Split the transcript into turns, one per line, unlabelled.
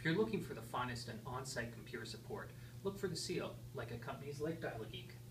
If you're looking for the finest and on-site computer support, look for the seal, like at companies like Dial-A-Geek.